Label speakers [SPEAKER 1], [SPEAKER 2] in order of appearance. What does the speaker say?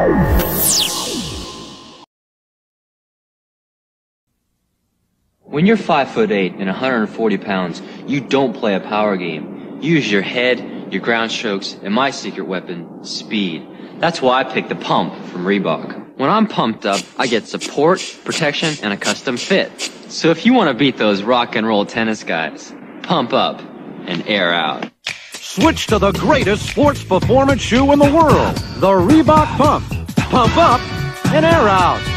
[SPEAKER 1] When you're 5'8" and 140 pounds, you don't play a power game. You use your head, your ground strokes, and my secret weapon, speed. That's why I picked the pump from Reebok. When I'm pumped up, I get support, protection, and a custom fit. So if you want to beat those rock and roll tennis guys, pump up and air out.
[SPEAKER 2] Switch to the greatest sports performance shoe in the world, the Reebok Pump. Pump up and air out.